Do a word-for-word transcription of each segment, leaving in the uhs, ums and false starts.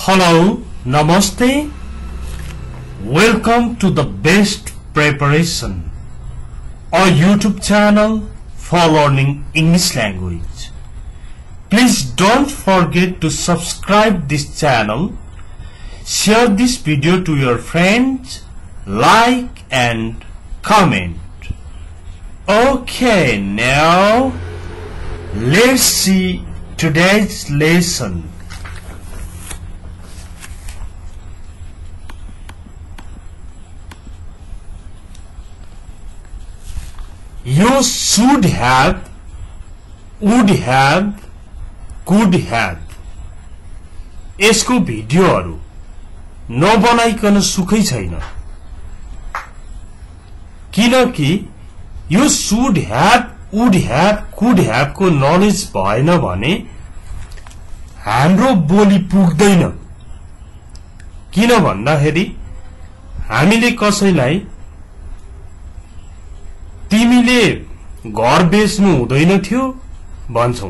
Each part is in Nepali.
Hello, Namaste. Welcome to the Best Preparation, a YouTube channel for learning English language. Please don't forget to subscribe this channel, share this video to your friends, like and comment. Okay, now let's see today's lesson. You should have, would have, could have. यसको भिडियोहरु नबनाइकन सुखै छैन, किनकि यो should have, would have, could have को नलेज भएन भने हाम्रो बोली पुग्दैन। किन भन्दाखेरि हामीले कसैलाई तिमीले घर बेच्नु हुँदैन थियो भन्छौं,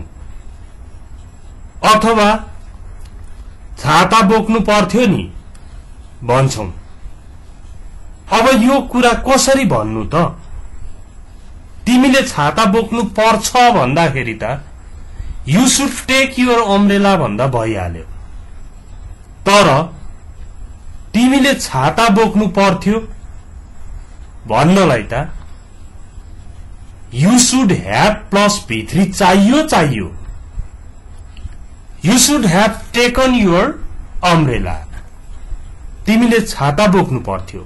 अथवा छाता बोक्नु पर्थ्यो नि भन्छौं। अब यो कुरा कसरी भन्नु त? तिमीले छाता बोक्नु पर्छ भन्दाखेरि त you should take your umbrella भन्दा भइहाल्यो, तर तिमीले छाता बोक्नु पर्थ्यो भन्नलाई त You should have plus P three चाहियो चाहियो। You should have taken your umbrella. तिमीले छाता बोक्नु पर्थ्यो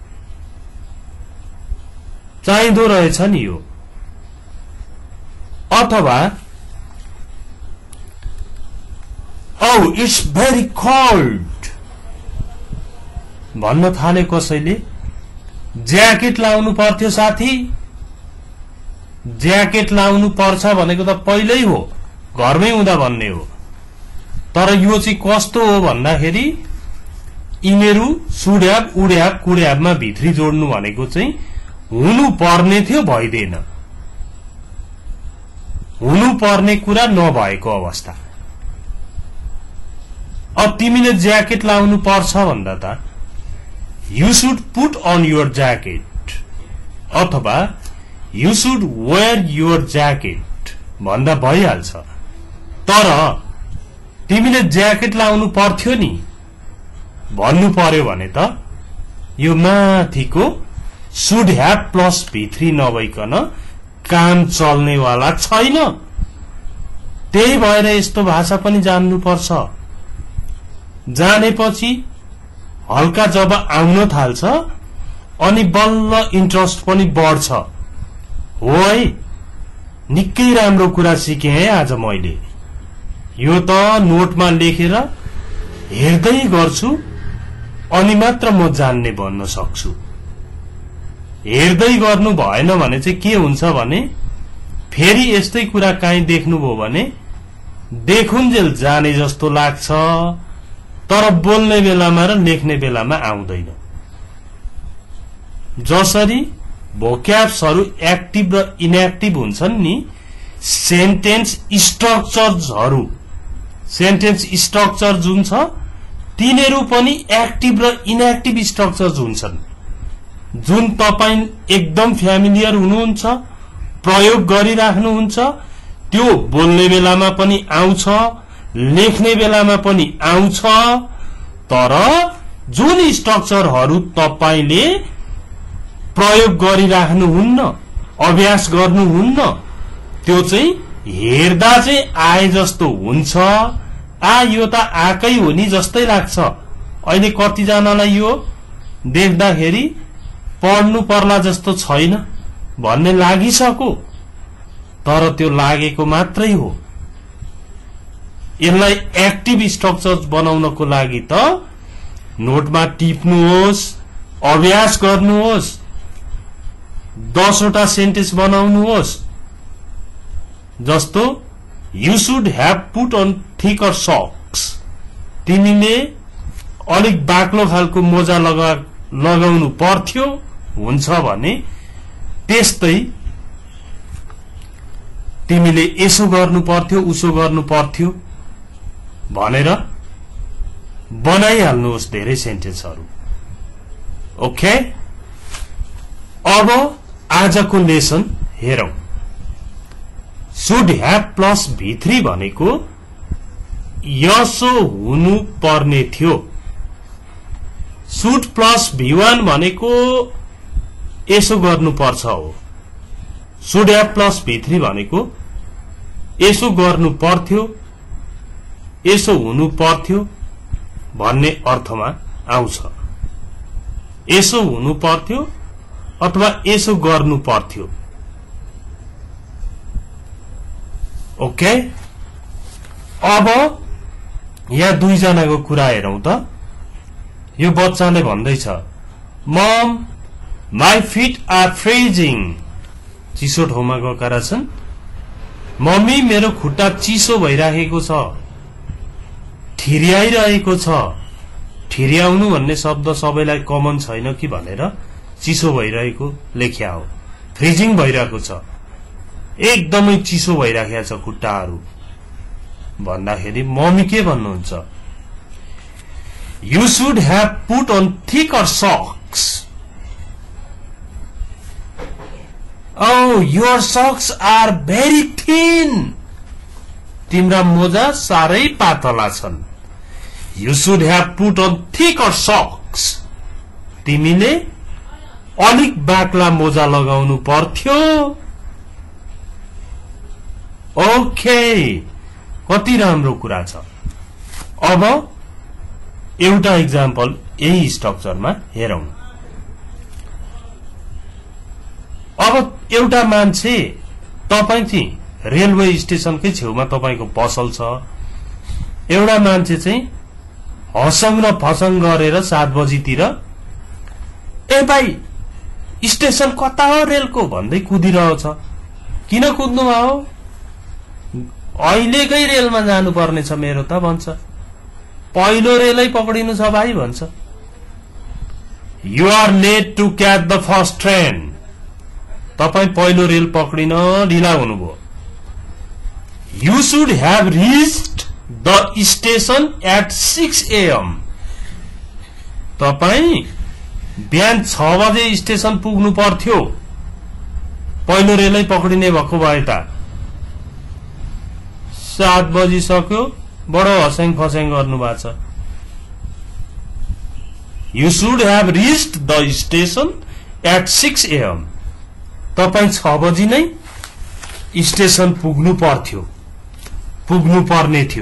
चाहिँदो रहेछ नि यो। अथवा Oh, it's very cold भन्न थाले कसैले, ज्याकेट लाउनु पर्थ्यो साथी। ज्याकेट लाउनु पर्छ भनेको त पहिल्यै हो, घरमै हुँदा भन्ने हो। तर यो चाहिँ कस्तो हो भन्दाखेरि यिनीहरू should have, would have, could ह्याभमा भित्री जोड्नु भनेको चाहिँ हुनु पर्ने थियो भइदैन, हुनु पर्ने कुरा नभएको अवस्था। अब तिमीले ज्याकेट लाउनु पर्छ भन्दा त you should put on your jacket अथवा You should wear your jacket भन्दा भइहाल्छ। तर तिमीले ज्याकेट लाउनु पर्थ्यो नि भन्नु पर्यो भने त यो माथिको should have plus P three नभइकन काम चल्नेवाला छैन। त्यही भएर यस्तो भाषा पनि जान्नु पर्छ। जानेपछि हल्का जब आउन थाल्छ अनि बल्ल इन्ट्रेस्ट पनि बढ्छ। हो है, निकै राम्रो कुरा सिके है आज मैले। यो त नोटमा लेखेर हेर्दै गर्छु अनि मात्र म जान्ने भन्न सक्छु। हेर्दै गर्नु भएन भने चाहिँ के हुन्छ भने फेरि यस्तै कुरा काहीँ देख्नुभयो भने देखुन्जेल जाने जस्तो लाग्छ, तर बोल्ने बेलामा र लेख्ने बेलामा आउँदैन। जसरी भोक्याब्सहरु एक्टिभ र इनएक्टिभ हुन्छन् नि, सेन्टेन्स स्ट्रक्चर्सहरु, सेन्टेन्स स्ट्रक्चर जुन छ तिनीहरु पनि एक्टिभ र इनएक्टिभ स्ट्रक्चर्स हुन्छन्। जुन तपाई एकदम फ्यामिलियर हुनुहुन्छ, प्रयोग गरिराख्नुहुन्छ, त्यो बोल्ने बेलामा पनि आउँछ, लेख्ने बेलामा पनि आउँछ। तर जुन स्ट्रक्चरहरु तपाईले प्रयोग गरिराख्नुहुन्न, अभ्यास गर्नुहुन्न, त्यो चाहिँ हेर्दा चाहिँ आए जस्तो हुन्छ। आ यो त आकै हो नि जस्तै लाग्छ। अहिले कतिजनालाई यो देख्दाखेरि पढ्नु पर्ला जस्तो छैन भन्ने लागिसक्यो, तर त्यो लागेको मात्रै हो। यसलाई एक्टिभ स्ट्रक्चर बनाउनको लागि त नोटमा टिप्नुहोस्, अभ्यास गर्नुहोस्, दसवटा सेन्टेन्स बनाउनुहोस्। जस्तो you should have put on thicker socks, तिमीले अलिक बाक्लो खालको मोजा लगा लगाउनु पर्थ्यो हुन्छ भने त्यस्तै तिमीले यसो गर्नु पर्थ्यो उसो गर्नु पर्थ्यो भनेर बनाइहाल्नुहोस् धेरै सेन्टेन्सहरु। ओके, अब आजको लेसन हेरौं। Should have plus V three भनेको यसो हुनु पर्ने थियो। शुड प्लस भी वन भनेको यसो गर्नु पर्छ हो। Should have plus V three भनेको यसो गर्नु पर्थ्यो, यसो हुनु पर्थ्यो भन्ने अर्थमा आउँछ। यसो हुनु पर्थ्यो अथवा यसो गर्नु पर्थ्यो। ओके, अब यहाँ दुई जनाको कुरा हेरौं त। यो बच्चाले भन्दैछ, mum my feet are freezing. चिसो ठाउँमा गएका रहेछन्। मम्मी मेरो खुट्टा चिसो भइराखेको छ, ठिर्याइरहेको छ। ठिर्याउनु भन्ने शब्द सबैलाई कमन छैन कि भनेर चिसो भइरहेको लेख्या हो। फ्रिजिङ भइरहेको छ, एकदमै चिसो भइराखेको छ खुट्टाहरू भन्दाखेरि मम्मी के भन्नुहुन्छ? You should have put on thicker socks. Oh, your socks are very thin. तिम्रा मोजा सारै पातला छन्। You should have put on thicker socks. तिमीले अलिक बाक्ला मोजा लगाउनु पर्थ्यो। ओके, कति राम्रो कुरा छ। अब एउटा इक्जाम्पल यही स्ट्रक्चरमा हेरौं। अब एउटा मान्छे, तपाई चाहिँ रेलवे स्टेशनकै छेउमा तपाईको पसल छ। एउटा मान्छे चाहिँ हसङ र फसङ गरेर सात बजीतिर, ए भाइ स्टेशन कता हो रेलको भन्दै कुदिरहेछ। किन कुद्नु भयो? अहिलेकै रेलमा जानु पर्ने छ मेरो त भन्छ। पहिलो रेलै पक्रिनु छ भाइ भन्छ। You are late to catch the first train. तपाई पहिलो रेल पक्रिन ढिला हुनुभयो। You should have reached the station at six A M. तपाई बिहान छ बजे स्टेशन पुग्नु पर्थ्यो, पहिलो रेलै पक्रिने भएको भए त। सात बजी सक्यो, बडो हस्याङ फस्याङ गर्नु भएको छ। You should have reached the station at six A M. तपाई छ बजी नै स्टेशन पुग्नु पर्थ्यो, पुग्नु पर्ने थियो।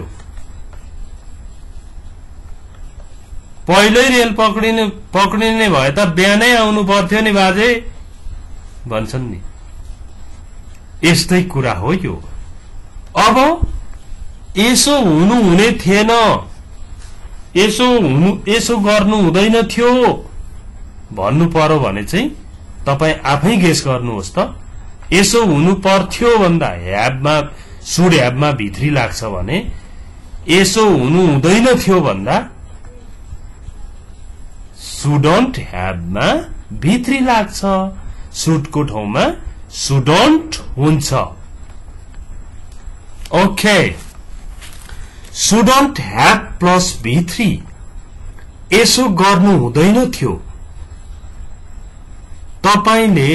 पहिल्यै रेल पक्रिने पक्रिने भए त बिहानै आउनु पर्थ्यो नि बाजे भन्छन् नि। यस्तै कुरा हो यो। अब यसो हुनु हुने थिएन, यसो हुनु यसो गर्नु हुँदैन थियो भन्नु पर्यो भने चाहिँ तपाई आफै गेस गर्नुहोस् त। यसो हुनु पर्थ्यो भन्दा ह्याभमा शुड ह्याभमा भित्री लाग्छ भने यसो हुनु हुँदैन थियो भन्दा शुडन्ट ह्याभमा भित्री लाग्छ। शुडको ठाउँमा शुडन्ट हुन्छ। Okay, shouldn't have plus V three. यसो गर्नु हुँदैन थियो। तपाईले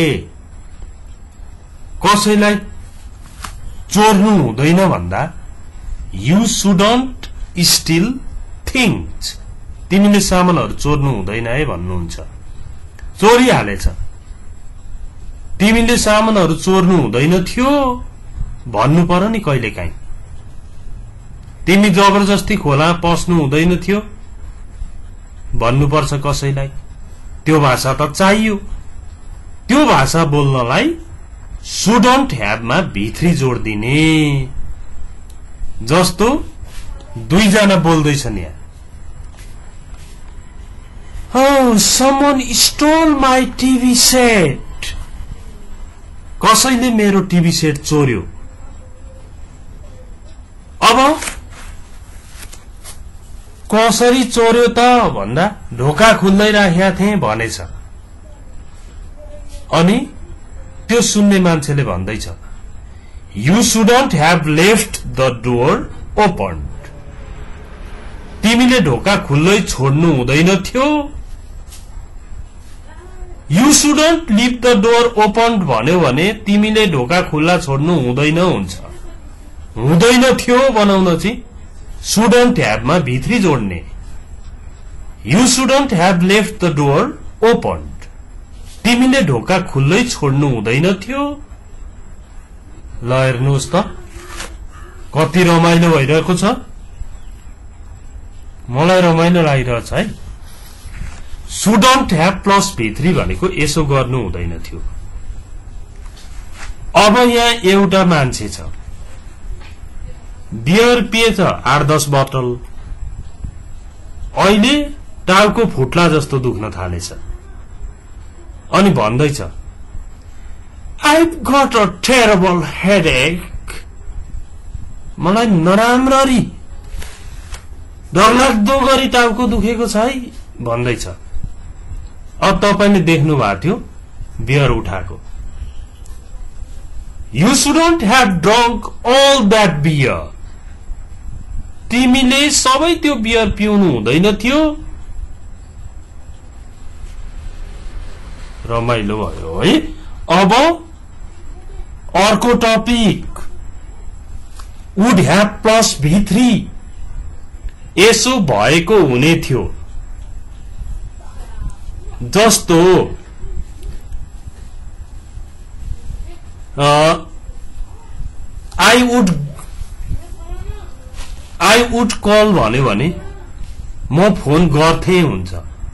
कसैलाई चोर्नु हुँदैन भन्दा यु शुडन्ट स्टिल थिङ्स। तिमीले सामानहरू चोर्नु हुँदैन है भन्नुहुन्छ। चोरिहालेछ। तिमीले सामानहरू चोर्नु हुँदैन थियो भन्नु पर्यो नि कहिलेकाहीँ। तिमी जबरजस्ती खोला पस्नु हुँदैन थियो भन्नुपर्छ कसैलाई। त्यो भाषा त चाहियो। त्यो भाषा बोल्नलाई शुडन्ट ह्याभमा भित्री जोड दिने। जस्तो दुईजना बोल्दैछन् यहाँ। Oh, someone stole my TV set. कसैले मेरो टिभी सेट चोर्यो। अब कसरी चोर्यो त भन्दा ढोका खुल्दै राखेका थिए भनेछ। अनि त्यो सुन्ने मान्छेले भन्दैछ, you shouldn't have left the door open. तिमीले ढोका खुल्लै छोड्नु हुँदैन थियो। You shouldn't leave the door open भन्यो भने तिमीले ढोका खुल्ला छोड्नु हुँदैन हुन्छ। हुँदैन थियो बनाउन चाहिँ शुडन्ट ह्याभमा भित्री जोड्ने। You shouldn't have left the door open, तिमीले ढोका खुल्लै छोड्नु हुँदैन थियो। ल हेर्नुहोस् त कति रमाइलो भइरहेको छ। मलाई रमाइलो लागिरहेछ है। शुडन्ट ह्याभ प्लस भित्री भनेको यसो गर्नु हुँदैन थियो। अब यहाँ एउटा मान्छे छ, बियर पिएछ आठ दस बोतल, अहिले टाउको फुट्ला जस्तो दुख्न थालेछ अनि भन्दैछ I've got a terrible headache, मलाई नराम्ररी डरलाग्दो गरी टाउको दुखेको छ है भन्दैछ। अब तपाईले देख्नु भएको थियो बियर उठाएको। You shouldn't have drunk all that beer, तिमीले सबै त्यो बियर पिउनु हुँदैन थियो। रमाइलो भयो है। अब अर्को टपिक, वुड ह्याभ प्लस भित्री, यसो भएको हुने थियो। जस्तो I would I would call भन्यो भने म फोन गर्थे हुन्छ।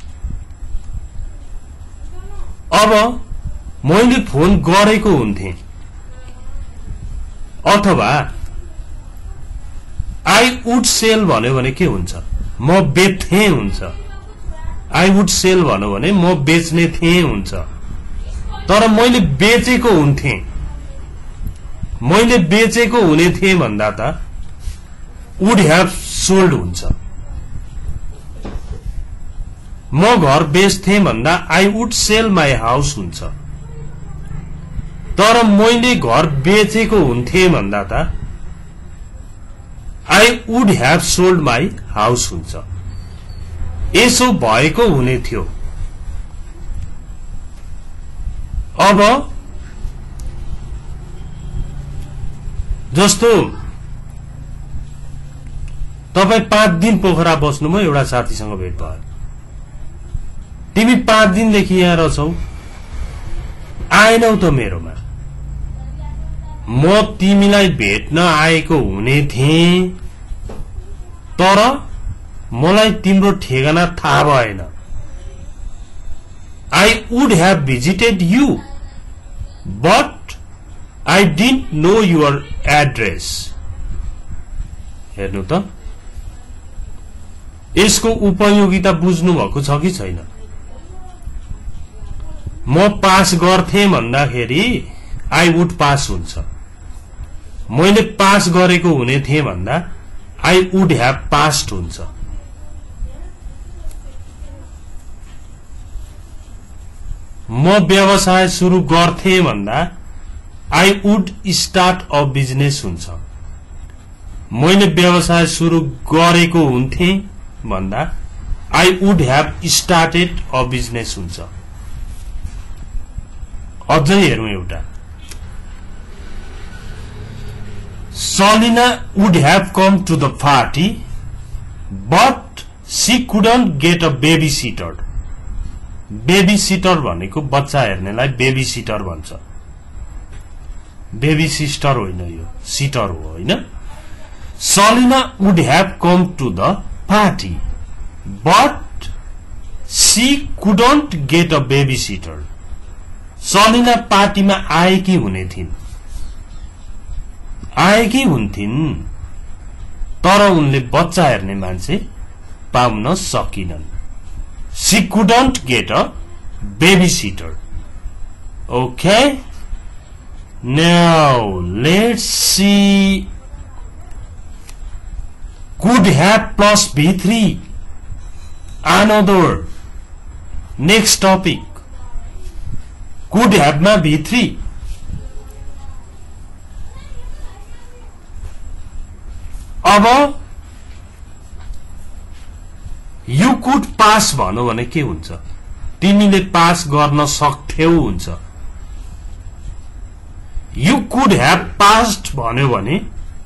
अब मैले फोन गरेको हुन्थे। अथवा आई वुड सेल भन्यो भने के हुन्छ, म बेच्थे हुन्छ। आई वुड सेल भन्यो भने म बेच्ने थिएँ हुन्छ। तर मैले बेचेको हुन्थे, मैले बेचेको हुने थिएँ भन्दा त वुड ह्याभ सोल्ड हुन्छ। म घर बेच्थे भन्दा I would sell my house हुन्छ। तर मैले घर बेचेको हुन्थे भन्दा त I would have sold my house हुन्छ। यसो भएको हुने थियो। अब जस्तो तपाई पाँच दिन पोखरा बस्नुभयो, एउटा साथीसँग भेट भयो, तिमी पाँच दिनदेखि यहाँ रहछौ, आएनौ त मेरोमा। म तिमीलाई भेट्न आएको हुने थिएँ, तर मलाई तिम्रो ठेगाना थाहा भएन। I would have visited you but I didn't know your address. हेर्नु त यसको उपयोगिता बुझ्नु भएको छ कि छैन। म पास गर्थे भन्दाखेरि आई वुड पास हुन्छ। मैले पास गरेको हुने थिएँ भन्दा आई वुड ह्याभ पास्ड हुन्छ। म व्यवसाय सुरु गर्थे भन्दा I would start a business हुन्छ। मैले व्यवसाय सुरु गरेको हुन्थे भन्दा I would have started a business हुन्छ। अझै हेरौं एउटा, Salina would have come to the party, but she couldn't get a babysitter. Babysitter भनेको बच्चा हेर्नेलाई बेबी सिटर भन्छ। बेबी सिस्टर होइन, यो सिटर हो होइन। Salina would have come to the party, but she couldn't get a babysitter. Salina पार्टीमा आएकी हुने थिइन्, आएकी हुन्थिन्, तर उनले बच्चा हेर्ने मान्छे पाउन सकिनन्। She couldn't get a babysitter. Okay? Now let's see. Could have plus B three. Another. Next topic. Could have ma B three. अब यु कुड पास भनौ भने के हुन्छ? तिमीले पास गर्न सक्थ्यौ हुन्छ। यु कुड ह्याभ पास्ड भन्यो भने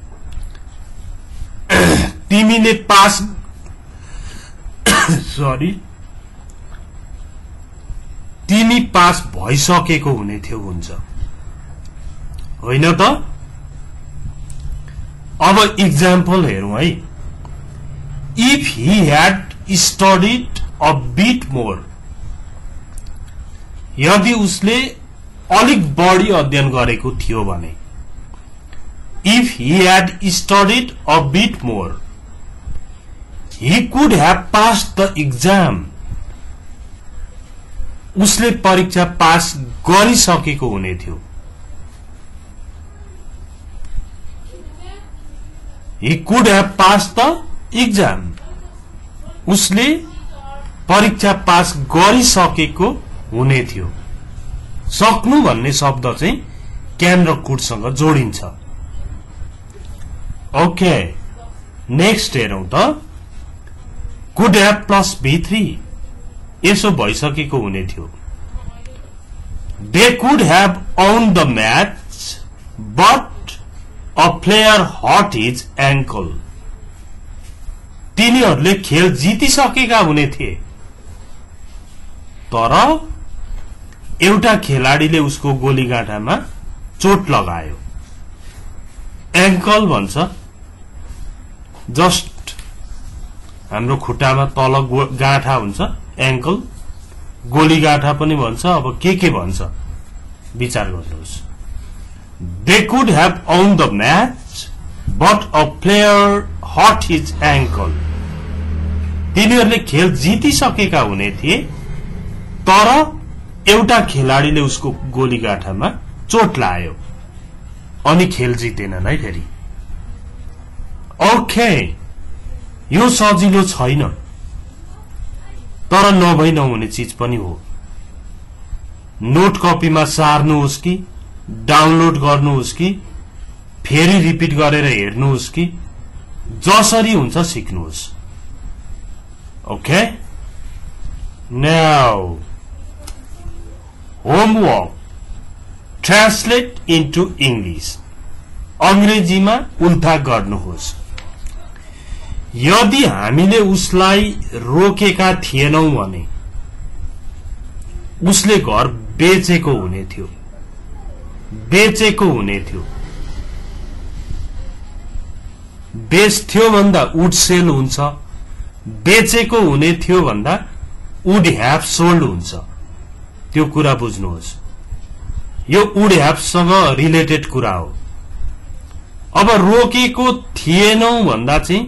तिमीले पास सरी तिमी पास भइसकेको हुने थियो हुन्छ, होइन त? अब इक्जाम्पल हेरौं है। If he had studied a bit more, यदि उसले अलिक बढी अध्ययन गरेको थियो भने। If he had studied a bit more, he could have passed the exam, उसले परीक्षा पास गरिसकेको हुने थियो। he could have passed the exam, उसले परीक्षा पास गरिसकेको हुने थियो। सक्नु भन्ने शब्द चाहिँ क्यान र कुडसँग जोडिन्छ। ओके, नेक्स्ट हेरौं त। Could have plus B three, यसो भइसकेको हुने थियो। They could have won the match but a player hurt his ankle, तिनीहरूले खेल जितिसकेका हुने थिए, तर एउटा खेलाडीले उसको गोलीगाँठामा चोट लगायो। एंकल भन्छ जस्ट हाम्रो खुट्टामा तल गाँठा हुन्छ, एंकल। गोलीगाँठा पनि भन्छ, अब के के भन्छ विचार गर्नुहोस्। They could have won the match but a player hurt his ankle, तिनीहरूले खेल जितिसकेका हुने थिए, तर एउटा खेलाडीले उसको गोलीगाँठामा चोट लायो अनि खेल जितेनन् है फेरि। ओके, यो सजिलो छैन, तर नभई नहुने चीज पनि हो। नोट कपीमा सार्नुहोस् कि डाउनलोड गर्नुहोस् कि फेरि रिपिट गरेर हेर्नुहोस् कि जसरी हुन्छ सिक्नुहोस्। Okay, now homework, translate into English, अंग्रेजीमा उल्था गर्नुहोस्। यदि हामीले उसलाई रोकेका थिएनौं भने उसले घर बेचेको हुने थियो, बेचेको हुने थियो। बेच्थ्यो भन्दा वुड सेल हुन्छ, बेचेको हुने थियो भन्दा वुड ह्याभ सोल्ड हुन्छ। त्यो कुरा बुझ्नुहोस्, यो वुड ह्याभ सँग रिलेटेड कुरा हो। अब रोकेको थिएनौं भन्दा चाहिँ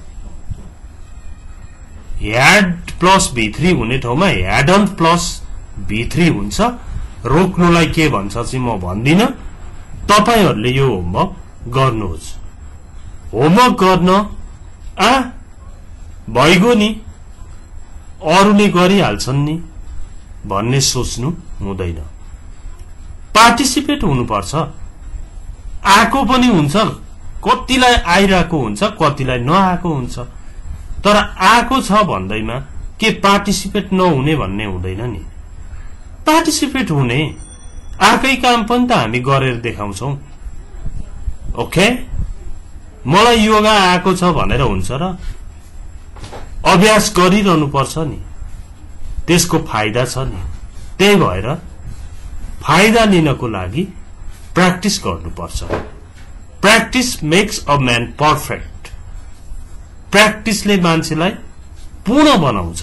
ह्याड प्लस भी थ्री हुने ठाउँमा ह्याडन प्लस भी थ्री हुन्छ। रोक्नुलाई के भन्छ चाहिँ म भन्दिन, तपाईहरुले यो होमवर्क गर्नुहोस्। होमवर्क गर्न आ भइगयो नि, अरूले गरिहाल्छन् नि भन्ने सोच्नु हुँदैन। पार्टिसिपेट हुनुपर्छ। आको पनि हुन्छ, कतिलाई आइराको हुन्छ, कतिलाई नआको हुन्छ, तर आको छ भन्दैमा के पार्टिसिपेट नहुने भन्ने हुँदैन नि। पार्टिसिपेट हुने, आकै काम पनि त हामी गरेर देखाउँछौं। ओके, मलाई योगा आको छ भनेर हुन्छ र? अभ्यास गरिरहनु पर्छ नि, त्यसको फाइदा छ नि। त्यही भएर फाइदा लिनको लागि प्र्याक्टिस गर्नुपर्छ। Practice makes a man perfect. प्र्याक्टिसले मान्छेलाई पूर्ण बनाउँछ,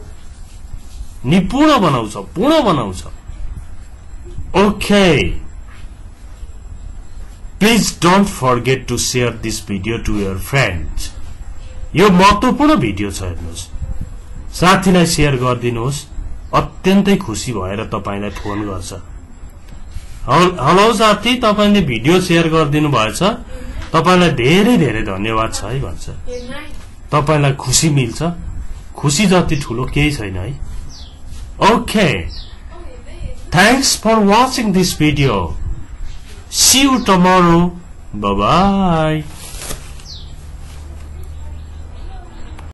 निपुण बनाउँछ, पूर्ण बनाउँछ। Okay, please don't forget to share this video to your friends. यो महत्वपूर्ण भिडियो छ, हेर्नुहोस्, साथीलाई शेयर गरिदिनुहोस्। अत्यन्तै खुसी भएर तपाईलाई फोन गर्छ। हेलो साथी, तपाईले भिडियो शेयर गरिदिनु भएछ, तपाईलाई धेरै धेरै धन्यवाद छ है भन्छ। तपाईलाई खुसी मिल्छ, खुसी जति ठूलो केही छैन है। Okay, thanks for watching this video. See you tomorrow. Bye bye.